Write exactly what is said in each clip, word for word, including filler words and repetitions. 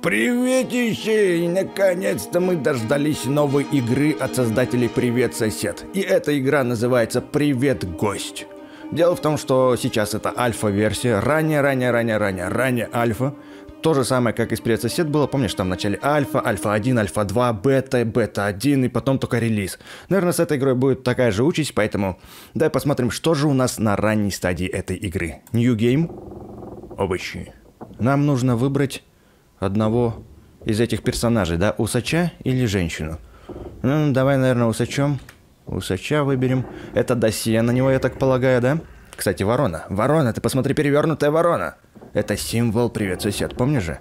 Приветище! И наконец-то мы дождались новой игры от создателей «Привет, сосед». И эта игра называется «Привет, гость». Дело в том, что сейчас это альфа-версия, ранее-ранее-ранее-ранее, ранее альфа. То же самое, как и с «Привет, сосед» было, помнишь, там в начале альфа, альфа один, альфа два, бета, бета один и потом только релиз. Наверное, с этой игрой будет такая же участь, поэтому давай посмотрим, что же у нас на ранней стадии этой игры. New Game. Овощи. Нам нужно выбрать одного из этих персонажей, да, усача или женщину. Ну, давай, наверное, усачом. Усача выберем. Это досье на него, я так полагаю, да? Кстати, ворона. Ворона, ты посмотри, перевернутая ворона. Это символ «Привет, сосед», помнишь же?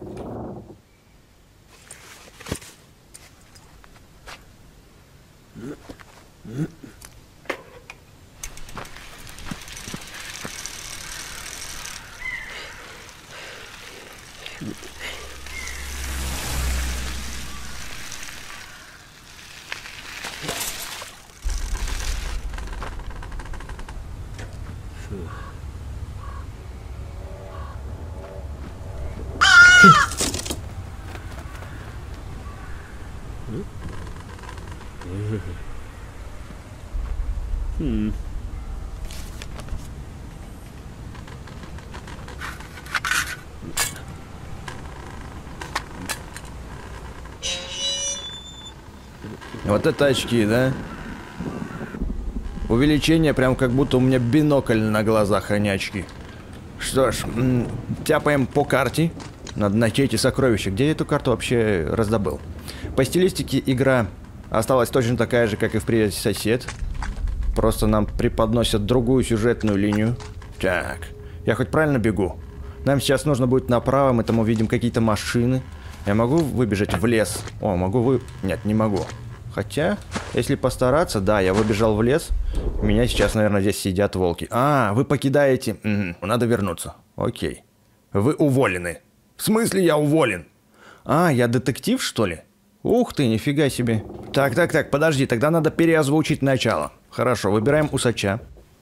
Хм. Вот это очки, да? Увеличение, прям как будто у меня бинокль на глазах, а не очки. Что ж, тяпаем по карте. Надо найти эти сокровища. Где я эту карту вообще раздобыл? По стилистике игра осталась точно такая же, как и в «Привет, сосед». Просто нам преподносят другую сюжетную линию. Так, я хоть правильно бегу? Нам сейчас нужно будет направо, мы там увидим какие-то машины. Я могу выбежать в лес? О, могу вы... Нет, не могу. Хотя, если постараться, да, я выбежал в лес. Меня сейчас, наверное, здесь сидят волки. А, вы покидаете... Угу, надо вернуться. Окей. Вы уволены. В смысле я уволен? А, я детектив, что ли? Ух ты, нифига себе. Так, так, так, подожди, тогда надо переозвучить начало. Хорошо, выбираем усача.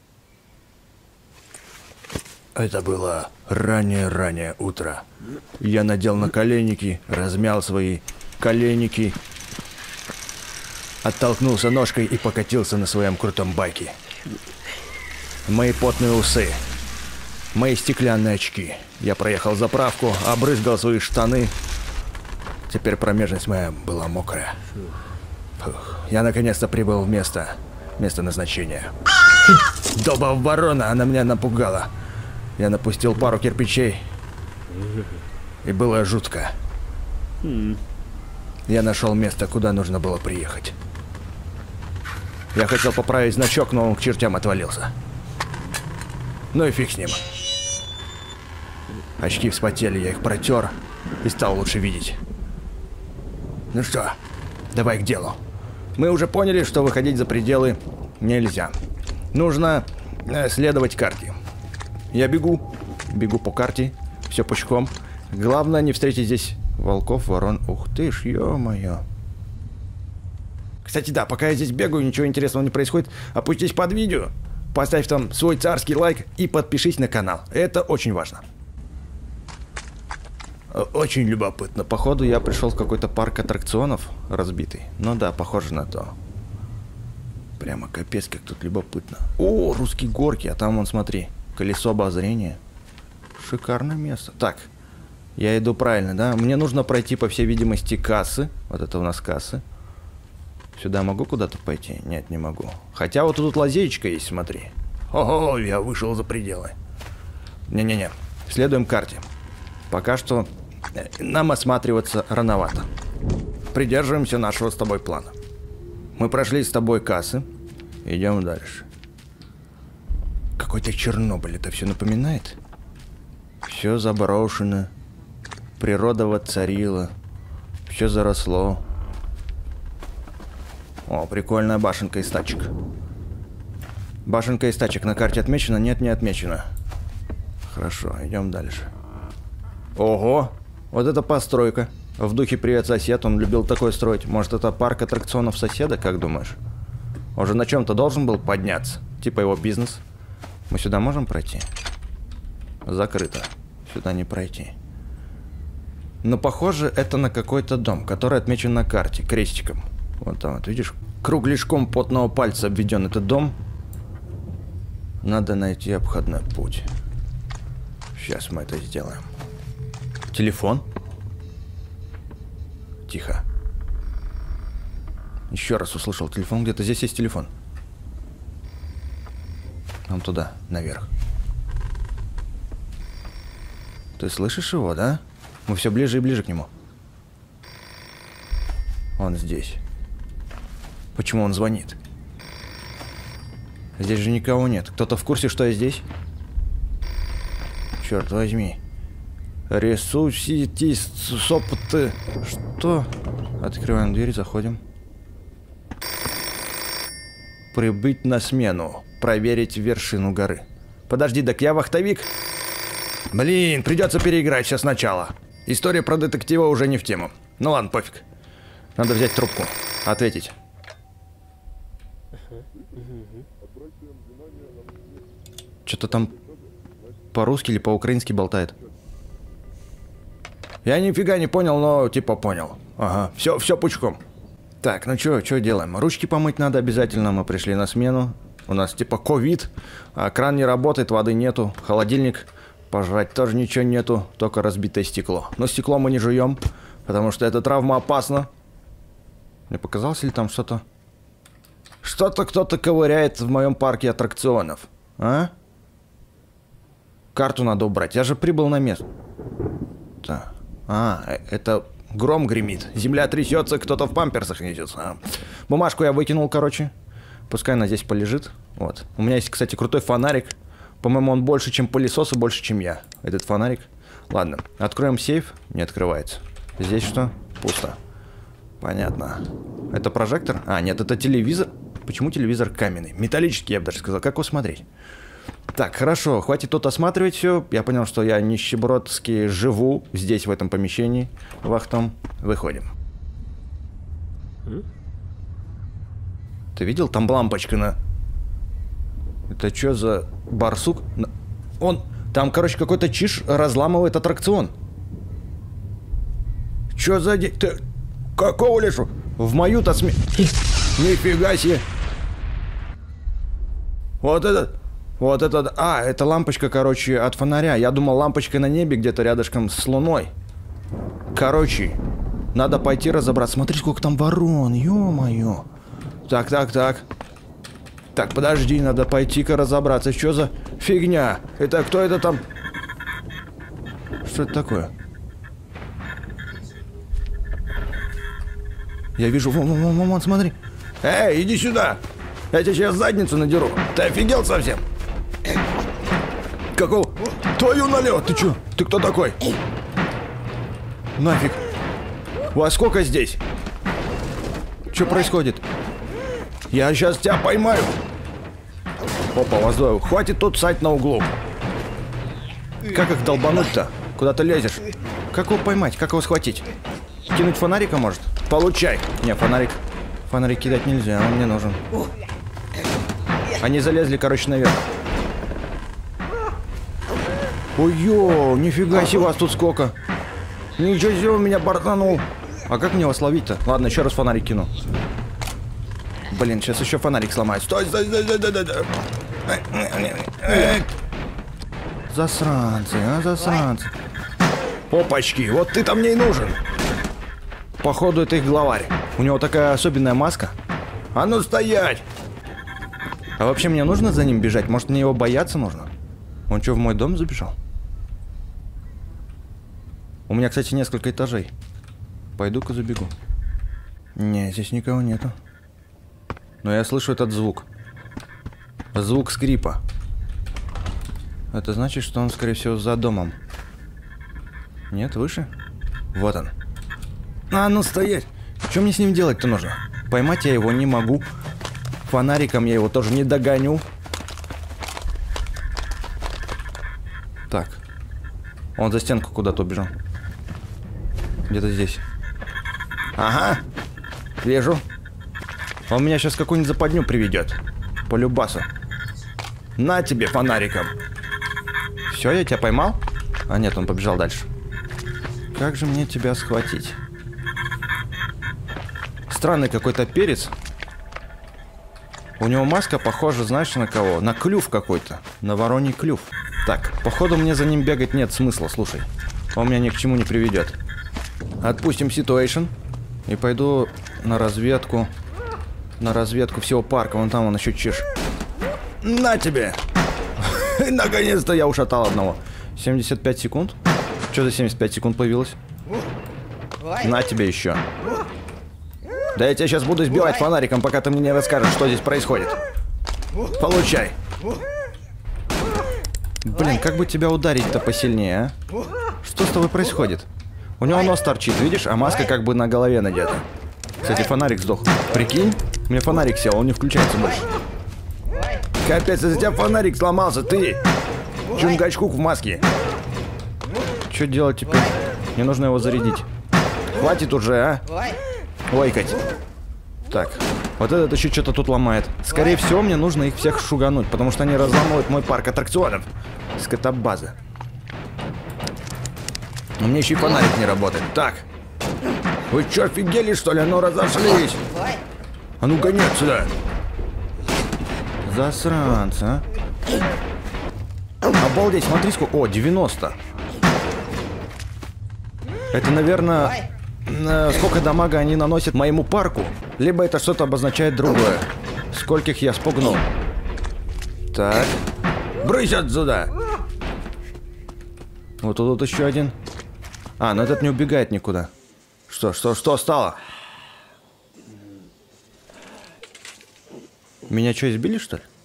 Это было раннее-раннее утро. Я надел наколенники, размял свои коленники, оттолкнулся ножкой и покатился на своем крутом байке. Мои потные усы, мои стеклянные очки. Я проехал заправку, обрызгал свои штаны. Теперь промежность моя была мокрая. Фух. Я наконец-то прибыл в место, место назначения. Долбав ворона, она меня напугала. Я напустил пару кирпичей, и было жутко. Я нашел место, куда нужно было приехать. Я хотел поправить значок, но он к чертям отвалился. Ну и фиг с ним. Очки вспотели, я их протер и стал лучше видеть. Ну что, давай к делу. Мы уже поняли, что выходить за пределы нельзя. Нужно э, следовать карте. Я бегу, бегу по карте, все пучком. Главное не встретить здесь волков, ворон. Ух ты ж, ё-моё. Кстати, да, пока я здесь бегаю, ничего интересного не происходит. Опустись под видео, поставь там свой царский лайк и подпишись на канал. Это очень важно. Очень любопытно. Походу, я пришел в какой-то парк аттракционов разбитый. Ну да, похоже на то. Прямо капец, как тут любопытно. О, русские горки, а там, вон, смотри, колесо обозрения. Шикарное место. Так, я иду правильно, да? Мне нужно пройти, по всей видимости, кассы. Вот это у нас кассы. Сюда могу куда-то пойти? Нет, не могу. Хотя вот тут лазеечка есть, смотри. Ого, я вышел за пределы. Не-не-не, следуем карте. Пока что нам осматриваться рановато. Придерживаемся нашего с тобой плана. Мы прошли с тобой кассы. Идем дальше. Какой-то Чернобыль, это все напоминает? Все заброшено. Природа воцарила. Все заросло. О, прикольная башенка из тачек. Башенка из тачек на карте отмечена? Нет, не отмечена. Хорошо, идем дальше. Ого, вот это постройка. В духе «Привет, сосед», он любил такое строить. Может, это парк аттракционов соседа, как думаешь? Он же на чем-то должен был подняться. Типа его бизнес. Мы сюда можем пройти? Закрыто. Сюда не пройти. Но похоже, это на какой-то дом, который отмечен на карте крестиком. Вот там, вот видишь, кругляшком потного пальца обведен этот дом. Надо найти обходной путь. Сейчас мы это сделаем. Телефон? Тихо. Еще раз услышал телефон. Где-то здесь есть телефон. Нам туда, наверх. Ты слышишь его, да? Мы все ближе и ближе к нему. Он здесь. Почему он звонит? Здесь же никого нет. Кто-то в курсе, что я здесь? Черт возьми. Ресурсити сопты. Что? Открываем дверь, заходим. Прибыть на смену. Проверить вершину горы. Подожди, так я вахтовик? Блин, придется переиграть все сначала. История про детектива уже не в тему. Ну ладно, пофиг. Надо взять трубку. Ответить. Что-то там по-русски или по-украински болтает. Я нифига не понял, но типа понял. Ага, все, все пучком. Так, ну что, что делаем? Ручки помыть надо обязательно. Мы пришли на смену. У нас типа ковид. А кран не работает, воды нету. Холодильник. Пожрать тоже ничего нету. Только разбитое стекло. Но стекло мы не жуем. Потому что эта травма опасна. Мне показалось ли там что-то? Что-то кто-то ковыряет в моем парке аттракционов. А? Карту надо убрать. Я же прибыл на место. Так. А, это гром гремит. Земля трясется, кто-то в памперсах несется. А. Бумажку я выкинул, короче. Пускай она здесь полежит. Вот. У меня есть, кстати, крутой фонарик. По-моему, он больше, чем пылесос, и больше, чем я. Этот фонарик. Ладно. Откроем сейф. Не открывается. Здесь что? Пусто. Понятно. Это прожектор? А, нет, это телевизор. Почему телевизор каменный? Металлический, я бы даже сказал. Как его смотреть? Так, хорошо. Хватит тут осматривать все. Я понял, что я нищебродски живу здесь, в этом помещении. Вахтом. Выходим. Ты видел? Там лампочка на... Это что за барсук? Он... Там, короче, какой-то чиш разламывает аттракцион. Чё за... Де... Ты... Какого лешу? В мою-то сме... Нифига себе. Вот это... Вот это... А, это лампочка, короче, от фонаря. Я думал, лампочка на небе где-то рядышком с луной. Короче, надо пойти разобраться. Смотри, сколько там ворон, ё-моё. Так, так, так. Так, подожди, надо пойти-ка разобраться. Что за фигня? Это кто это там? Что это такое? Я вижу... Вон, вон, вон, вон, смотри. Эй, иди сюда. Я тебе сейчас задницу надеру. Ты офигел совсем? Какого? Твою налево. Ты чё? Ты кто такой? Нафиг. Во сколько здесь? Что происходит? Я сейчас тебя поймаю. Опа, воздою. Хватит тут ссать на углу. Как их долбануть-то? Куда ты лезешь? Как его поймать? Как его схватить? Кинуть фонарика, может? Получай. Не, фонарик. Фонарик кидать нельзя, он мне нужен. Они залезли, короче, наверх. Ой-ё, нифига себе вас тут сколько. Ничего себе, он меня бортанул. А как мне вас ловить-то? Ладно, еще раз фонарик кину. Блин, сейчас еще фонарик сломаю. Стой, стой, стой, стой, стой, стой. Засранцы, а, засранцы. Опачки, вот ты-то мне и нужен. Походу, это их главарь. У него такая особенная маска. А ну стоять! А вообще мне нужно за ним бежать? Может, мне его бояться нужно? Он что, в мой дом забежал? У меня, кстати, несколько этажей. Пойду-ка забегу. Не, здесь никого нету. Но я слышу этот звук. Звук скрипа. Это значит, что он, скорее всего, за домом. Нет, выше? Вот он. А, ну стоять! Что мне с ним делать-то нужно? Поймать я его не могу. Фонариком я его тоже не догоню. Так. Он за стенку куда-то убежал. Где-то здесь. Ага. Вижу. Он меня сейчас какую-нибудь западню приведет. По любасу. На тебе фонариком. Все, я тебя поймал? А нет, он побежал дальше. Как же мне тебя схватить? Странный какой-то перец. У него маска похожа, знаешь, на кого? На клюв какой-то. На вороний клюв. Так, походу мне за ним бегать нет смысла, слушай. Он меня ни к чему не приведет. Отпустим ситуэйшн. И пойду на разведку. На разведку всего парка. Вон там он еще чеш. На тебе! Наконец-то я ушатал одного. семьдесят пять секунд? Что за семьдесят пять секунд появилось? На тебе еще. Да я тебя сейчас буду избивать фонариком, пока ты мне не расскажешь, что здесь происходит. Получай. Блин, как бы тебя ударить-то посильнее, а? Что с тобой происходит? У него нос торчит, видишь, а маска как бы на голове надета. Кстати, фонарик сдох. Прикинь, у меня фонарик сел, он не включается больше. Капец, из-за тебя фонарик сломался, ты! Чунгачкук в маске. Что делать теперь? Мне нужно его зарядить. Хватит уже, а? Ойкать. Так, вот этот еще что-то тут ломает. Скорее всего, мне нужно их всех шугануть, потому что они разламывают мой парк аттракционов. Скотобаза. У меня еще и фонарик не работает. Так. Вы что, офигели, что ли? А ну, разошлись. А ну, гони отсюда. Засранцы, а? Обалдеть, смотри сколько... О, девяносто. Это, наверное... Сколько дамага они наносят моему парку. Либо это что-то обозначает другое. Скольких я спугнул. Так. Брысь отсюда. Вот тут еще один. А, но этот не убегает никуда. Что, что, что стало? Меня что, избили, что ли?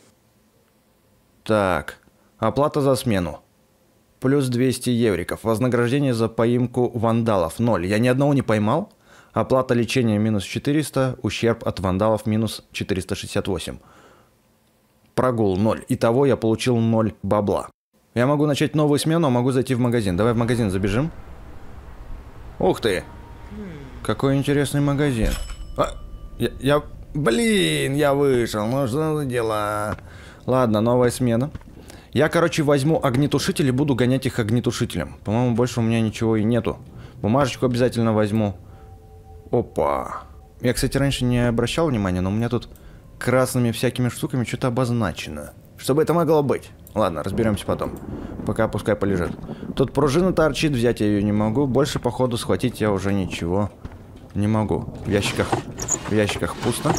Так. Оплата за смену. Плюс двести евриков. Вознаграждение за поимку вандалов. ноль. Я ни одного не поймал. Оплата лечения минус четыреста. Ущерб от вандалов минус четыреста шестьдесят восемь. Прогул ноль. Итого я получил ноль бабла. Я могу начать новую смену, а могу зайти в магазин. Давай в магазин забежим. Ух ты. Какой интересный магазин. А, я, я... Блин, я вышел. Ну что за дела? Ладно, новая смена. Я, короче, возьму огнетушитель и буду гонять их огнетушителем. По-моему, больше у меня ничего и нету. Бумажечку обязательно возьму. Опа. Я, кстати, раньше не обращал внимания, но у меня тут красными всякими штуками что-то обозначено. Что бы это могло быть? Ладно, разберемся потом. Пока пускай полежит. Тут пружина торчит, взять я ее не могу. Больше, походу, схватить я уже ничего не могу. В ящиках, в ящиках пусто.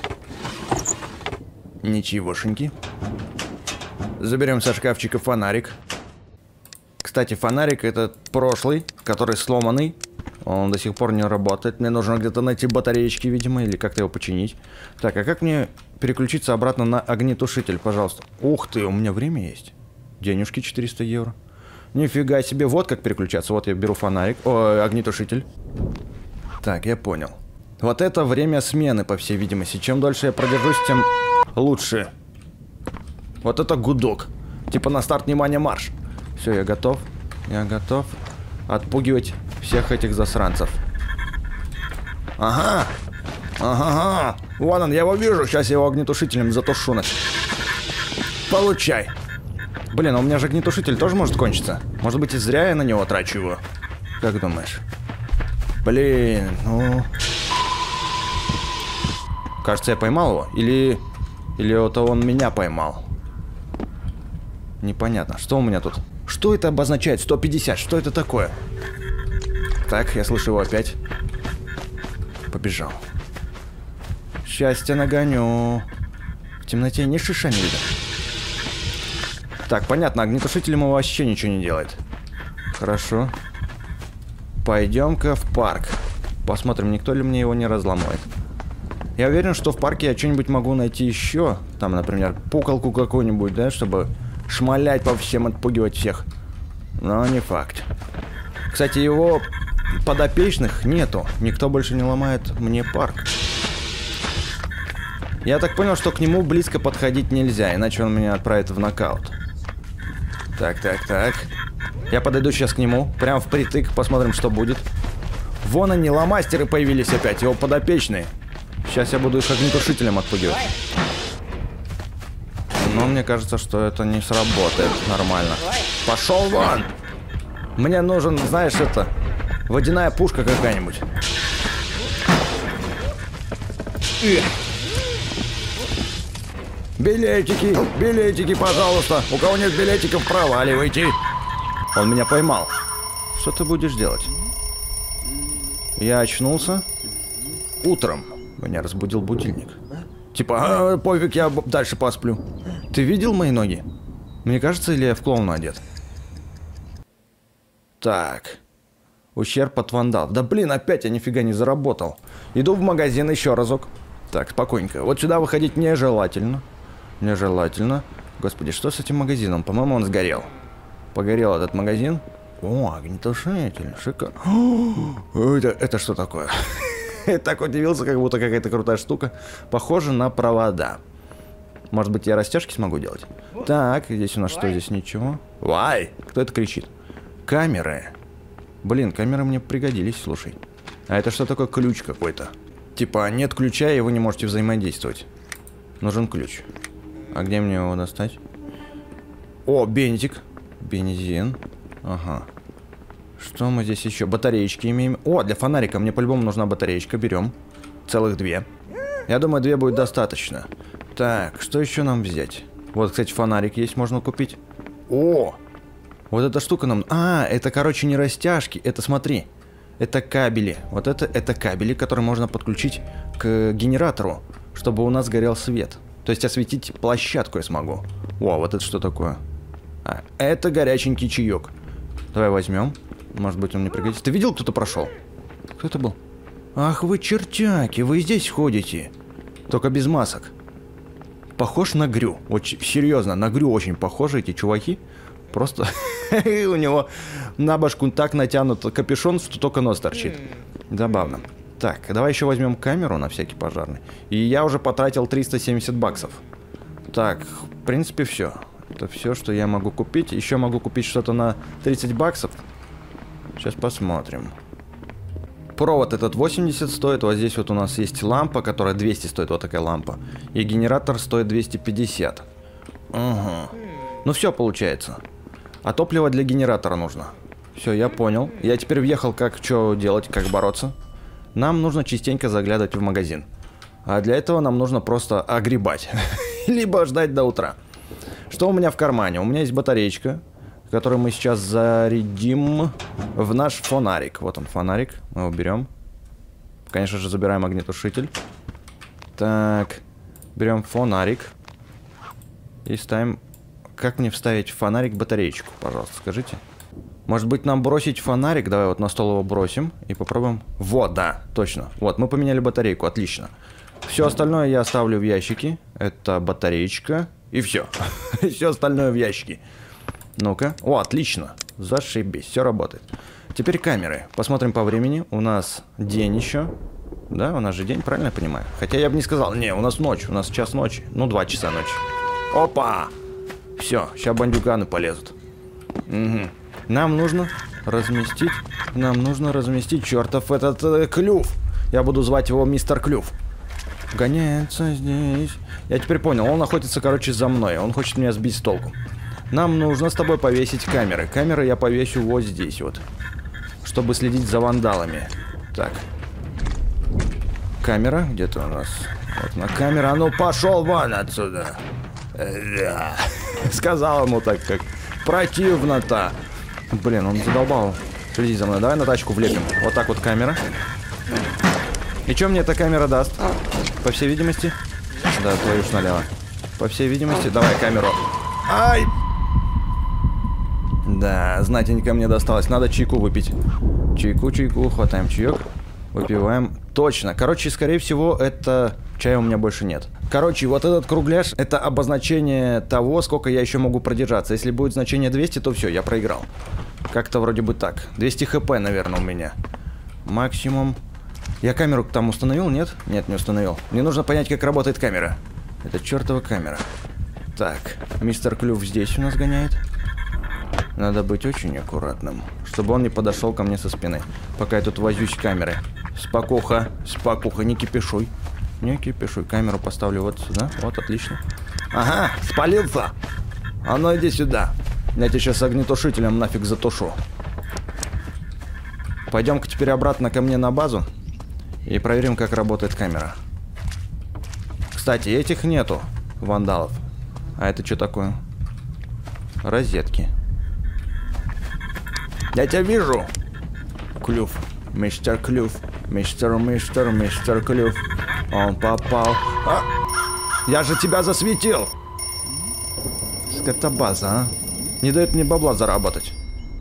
Ничегошеньки. Заберем со шкафчика фонарик. Кстати, фонарик этот прошлый, который сломанный. Он до сих пор не работает. Мне нужно где-то найти батареечки, видимо, или как-то его починить. Так, а как мне переключиться обратно на огнетушитель, пожалуйста? Ух ты, у меня время есть. Денежки четыреста евро. Нифига себе, вот как переключаться. Вот я беру фонарик, о, огнетушитель. Так, я понял. Вот это время смены, по всей видимости. Чем дольше я продержусь, тем лучше. Вот это гудок. Типа на старт, внимание, марш. Все, я готов. Я готов отпугивать всех этих засранцев. Ага. Ага. Вон он, я его вижу. Сейчас я его огнетушителем затушу. Получай. Блин, а у меня же огнетушитель тоже может кончиться. Может быть, и зря я на него трачу его. Как думаешь? Блин, ну... Кажется, я поймал его. Или... Или это он меня поймал. Непонятно. Что у меня тут? Что это обозначает? сто пятьдесят. Что это такое? Так, я слышу его опять. Побежал. Счастье нагоню. В темноте ни шиша не видно. Так, понятно. Огнетушитель ему вообще ничего не делает. Хорошо. Пойдем-ка в парк. Посмотрим, никто ли мне его не разломает. Я уверен, что в парке я что-нибудь могу найти еще. Там, например, пукалку какую-нибудь, да, чтобы шмалять по всем, отпугивать всех. Но не факт. Кстати, его подопечных нету. Никто больше не ломает мне парк. Я так понял, что к нему близко подходить нельзя, иначе он меня отправит в нокаут. Так, так, так. Я подойду сейчас к нему, прям впритык, посмотрим, что будет. Вон они, ломастеры появились опять, его подопечные. Сейчас я буду их огнетушителем отпугивать. Но мне кажется, что это не сработает нормально. Пошел вон! Мне нужен, знаешь, это... Водяная пушка какая-нибудь. Билетики, билетики, пожалуйста. У кого нет билетиков, проваливайте. Он меня поймал. Что ты будешь делать? Я очнулся. Утром меня разбудил будильник. Типа, а, пофиг, я дальше посплю. Ты видел мои ноги? Мне кажется, или я в клоуна одет? Так. Ущерб от вандалов. Да блин, опять я нифига не заработал. Иду в магазин еще разок. Так, спокойненько. Вот сюда выходить нежелательно. Нежелательно. Господи, что с этим магазином? По-моему, он сгорел. Погорел этот магазин. О, огнетушитель. Шикарно. Это, это что такое? Я так удивился, как будто какая-то крутая штука. Похоже на провода. Может быть, я растяжки смогу делать? Так, здесь у нас что? Здесь ничего. Вай! Кто это кричит? Камеры. Блин, камеры мне пригодились, слушай. А это что такое? Ключ какой-то. Типа, нет ключа, и вы не можете взаимодействовать. Нужен ключ. А где мне его достать? О, бензик. Бензин. Ага. Что мы здесь еще? Батареечки имеем. О, для фонарика мне по-любому нужна батареечка. Берем. Целых две. Я думаю, две будет достаточно. Так, что еще нам взять? Вот, кстати, фонарик есть, можно купить. О! Вот эта штука нам... А, это, короче, не растяжки. Это, смотри. Это кабели. Вот это, это кабели, которые можно подключить к генератору, чтобы у нас горел свет. То есть осветить площадку я смогу. О, вот это что такое? А, это горяченький чаек. Давай возьмем. Может быть, он мне пригодится. Ты видел, кто-то прошел? Кто это был? Ах, вы чертяки, вы здесь ходите. Только без масок. Похож на Грю. Очень, серьезно, на Грю очень похожи эти чуваки. Просто у него на башку так натянут капюшон, что только нос торчит. Забавно. Так, давай еще возьмем камеру на всякий пожарный. И я уже потратил триста семьдесят баксов. Так, в принципе, все. Это все, что я могу купить. Еще могу купить что-то на тридцать баксов. Сейчас посмотрим. Провод этот восемьдесят стоит. Вот здесь вот у нас есть лампа, которая двести стоит. Вот такая лампа. И генератор стоит двести пятьдесят. Угу. Ну все получается. А топливо для генератора нужно. Все, я понял. Я теперь въехал, как что делать, как бороться. Нам нужно частенько заглядывать в магазин. А для этого нам нужно просто огребать. Либо ждать до утра. Что у меня в кармане? У меня есть батареечка, которую мы сейчас зарядим в наш фонарик. Вот он, фонарик. Мы его берем. Конечно же, забираем огнетушитель. Так. Берем фонарик. И ставим... Как мне вставить в фонарик батареечку, пожалуйста, скажите. Может быть, нам бросить фонарик? Давай вот на стол его бросим и попробуем. Вот, да, точно. Вот, мы поменяли батарейку, отлично. Все остальное я оставлю в ящике. Это батареечка. И все. Все остальное в ящике. Ну-ка. О, отлично. Зашибись, все работает. Теперь камеры. Посмотрим по времени. У нас день еще. Да, у нас же день, правильно я понимаю? Хотя я бы не сказал. Не, у нас ночь. У нас час ночи. Ну, два часа ночи. Опа! Все, сейчас бандюганы полезут. Угу. Нам нужно разместить... Нам нужно разместить чертов этот э, клюв. Я буду звать его мистер Клюв. Гоняется здесь. Я теперь понял, он находится, короче, за мной. Он хочет меня сбить с толку. Нам нужно с тобой повесить камеры. Камеры я повешу вот здесь вот. Чтобы следить за вандалами. Так. Камера. Где-то у нас... Вот на камера. А ну пошел вон отсюда. Да. Сказал ему так, как противно-то. Блин, он задолбал. Следи за мной. Давай на тачку влепим. Вот так вот камера. И что мне эта камера даст? По всей видимости. Да, твою ж налево. По всей видимости. Давай камеру. Ай! Да, знатенько мне досталось. Надо чайку выпить. Чайку, чайку. Хватаем чаек. Выпиваем. Точно. Короче, скорее всего, это... Чая у меня больше нет. Короче, вот этот кругляш, это обозначение того, сколько я еще могу продержаться. Если будет значение двести, то все, я проиграл. Как-то вроде бы так. двести хп, наверное, у меня. Максимум. Я камеру там установил, нет? Нет, не установил. Мне нужно понять, как работает камера. Это чертова камера. Так, мистер Клюв здесь у нас гоняет. Надо быть очень аккуратным, чтобы он не подошел ко мне со спины, пока я тут возюсь камерой. Спокуха, спокуха, не кипишуй. Не кипишуй. Камеру поставлю вот сюда. Вот, отлично. Ага, спалился. А ну иди сюда. Я тебя сейчас огнетушителем нафиг затушу. Пойдем-ка теперь обратно ко мне на базу. И проверим, как работает камера. Кстати, этих нету, вандалов. А это что такое? Розетки. Я тебя вижу. Клюв. Мистер Клюв. Мистер, мистер, мистер Клюв. Он попал. А! Я же тебя засветил. Скотобаза, а? Не дает мне бабла заработать.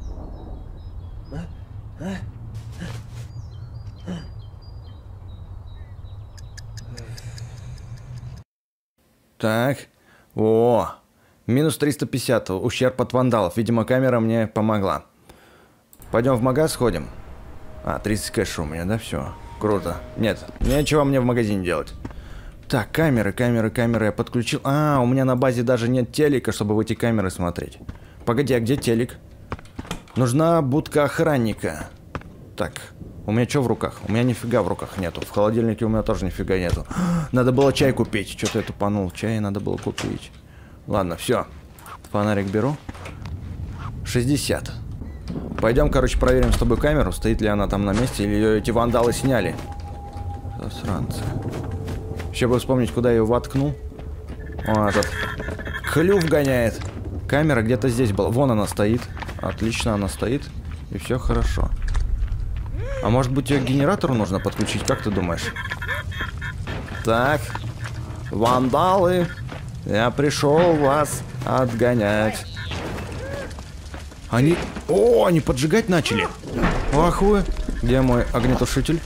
Так. О, минус триста пятьдесят. Ущерб от вандалов. Видимо, камера мне помогла. Пойдем в магаз сходим. А, тридцать кэш у меня, да? Все. Круто. Нет, нечего мне в магазине делать. Так, камеры, камеры, камеры я подключил. А, у меня на базе даже нет телека, чтобы в эти камеры смотреть. Погоди, а где телек? Нужна будка охранника. Так, у меня что в руках? У меня нифига в руках нету. В холодильнике у меня тоже нифига нету. Надо было чай купить. Что-то я тупанул. Чай надо было купить. Ладно, все. Фонарик беру. шестьдесят. Пойдем, короче, проверим с тобой камеру. Стоит ли она там на месте, или ее эти вандалы сняли. Засранцы. Еще бы вспомнить, куда я ее воткнул. О, этот Клюв гоняет. Камера где-то здесь была. Вон она стоит. Отлично, она стоит. И все хорошо. А может быть, ее к генератору нужно подключить? Как ты думаешь? Так. Вандалы. Я пришел вас отгонять. Они... О, они поджигать начали. Ах вы. Где мой огнетушитель?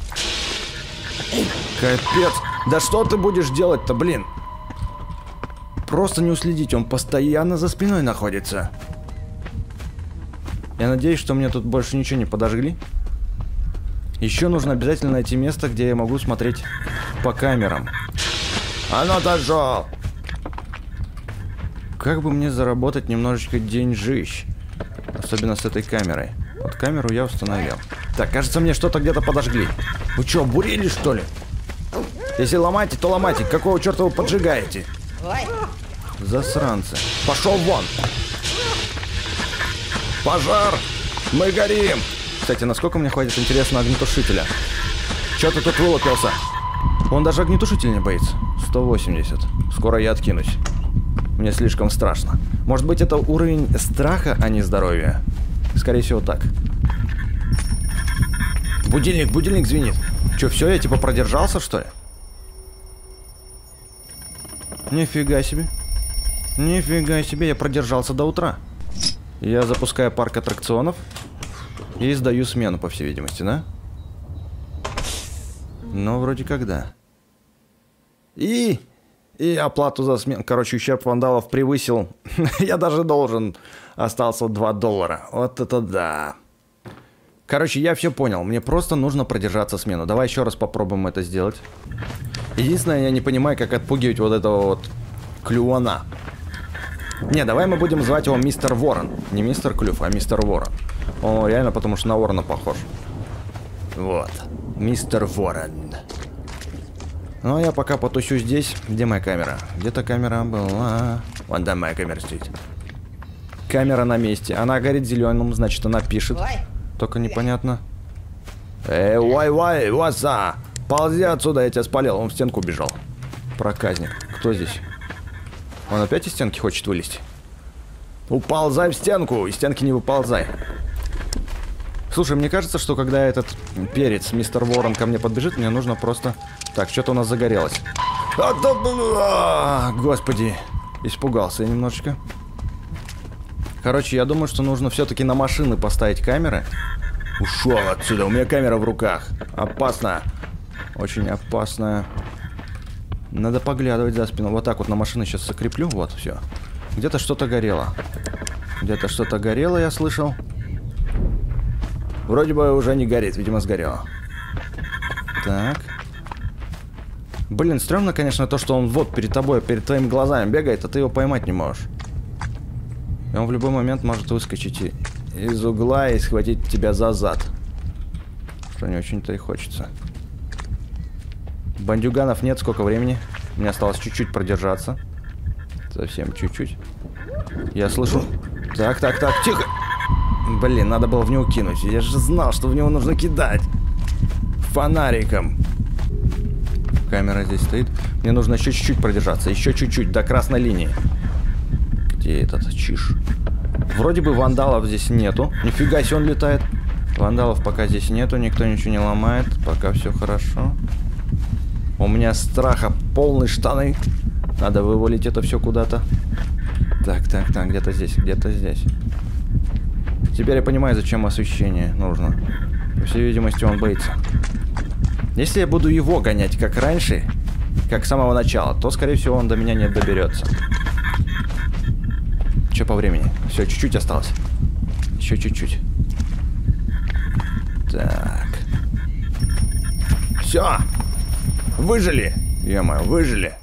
Капец. Да что ты будешь делать-то, блин? Просто не уследить. Он постоянно за спиной находится. Я надеюсь, что мне тут больше ничего не подожгли. Еще нужно обязательно найти место, где я могу смотреть по камерам. Оно дожжёл. Как бы мне заработать немножечко деньжищ? Особенно с этой камерой. Вот камеру я установил. Так, кажется, мне что-то где-то подожгли. Вы что, бурили, что ли? Если ломаете, то ломайте. Какого черта вы поджигаете? Засранцы. Пошел вон. Пожар. Мы горим. Кстати, насколько мне хватит, интересно, огнетушителя? Че ты тут вылупился? Он даже огнетушитель не боится. сто восемьдесят. Скоро я откинусь. Мне слишком страшно. Может быть, это уровень страха, а не здоровья? Скорее всего, так. Будильник, будильник звенит. Че, все, я типа продержался, что ли? Нифига себе. Нифига себе, я продержался до утра. Я запускаю парк аттракционов и сдаю смену, по всей видимости, да? Ну, вроде как да. И... И оплату за смену. Короче, ущерб вандалов превысил. Я даже должен. Остался два доллара. Вот это да. Короче, я все понял. Мне просто нужно продержаться смену. Давай еще раз попробуем это сделать. Единственное, я не понимаю, как отпугивать вот этого вот клювана. Не, давай мы будем звать его мистер Ворон. Не мистер Клюв, а мистер Ворон. Он реально, потому что на ворона похож. Вот. Мистер Ворон. Ну, а я пока потусю здесь. Где моя камера? Где-то камера была. Вон там моя камера стоит. Камера на месте. Она горит зеленым, значит, она пишет. Только непонятно. Эй, вай-вай, васа! Ползи отсюда, я тебя спалил. Он в стенку убежал. Проказник. Кто здесь? Он опять из стенки хочет вылезти? Уползай в стенку! Из стенки не выползай. Слушай, мне кажется, что когда этот перец, мистер Ворон, ко мне подбежит, мне нужно просто... Так, что-то у нас загорелось. Господи, испугался я немножечко. Короче, я думаю, что нужно все-таки на машины поставить камеры. Ушел отсюда, у меня камера в руках. Опасно. Очень опасно. Надо поглядывать за спину. Вот так вот на машины сейчас закреплю. Вот, все. Где-то что-то горело. Где-то что-то горело, я слышал. Вроде бы уже не горит, видимо, сгорело. Так. Блин, стрёмно, конечно, то, что он вот перед тобой, перед твоими глазами бегает, а ты его поймать не можешь. И он в любой момент может выскочить из угла и схватить тебя за зад. Что не очень-то и хочется. Бандюганов нет, сколько времени? Мне осталось чуть-чуть продержаться. Совсем чуть-чуть. Я слышу... Так, так, так, тихо! Блин, надо было в него кинуть. Я же знал, что в него нужно кидать. Фонариком. Камера здесь стоит. Мне нужно еще чуть-чуть продержаться. Еще чуть-чуть, до красной линии. Где этот чиш? Вроде бы вандалов здесь нету. Нифига себе он летает. Вандалов пока здесь нету. Никто ничего не ломает. Пока все хорошо. У меня страха полные штаны. Надо вывалить это все куда-то. Так, так, так, где-то здесь, где-то здесь. Теперь я понимаю, зачем освещение нужно. По всей видимости, он боится. Если я буду его гонять, как раньше, как с самого начала, то, скорее всего, он до меня не доберется. Че по времени? Все, чуть-чуть осталось. Еще чуть-чуть. Так. Все. Выжили. Е-мое, выжили.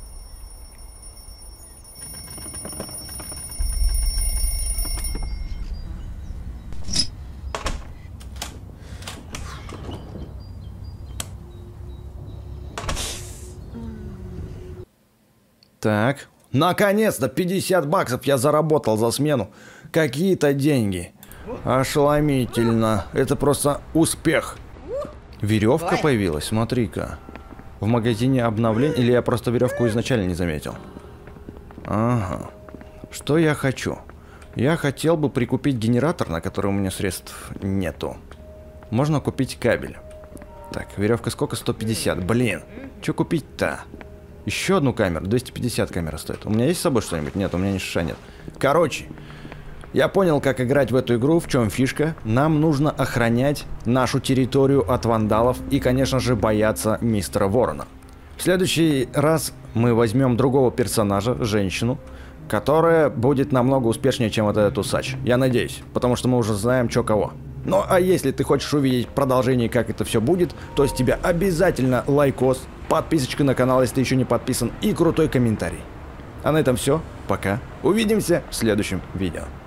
Так. Наконец-то пятьдесят баксов я заработал за смену. Какие-то деньги. Ошеломительно. Это просто успех. Веревка появилась, смотри-ка. В магазине обновлений. Или я просто веревку изначально не заметил? Ага. Что я хочу? Я хотел бы прикупить генератор, на который у меня средств нету. Можно купить кабель. Так, веревка сколько? сто пятьдесят. Блин. Что купить-то? Еще одну камеру. двести пятьдесят камера стоит. У меня есть с собой что-нибудь? Нет, у меня ни шиша нет. Короче. Я понял, как играть в эту игру, в чем фишка. Нам нужно охранять нашу территорию от вандалов и, конечно же, бояться мистера Ворона. В следующий раз мы возьмем другого персонажа, женщину, которая будет намного успешнее, чем вот этот усач. Я надеюсь, потому что мы уже знаем, что кого. Ну, а если ты хочешь увидеть продолжение, как это все будет, то с тебя обязательно лайкос, подписочка на канал, если ты еще не подписан, и крутой комментарий. А на этом все. Пока. Увидимся в следующем видео.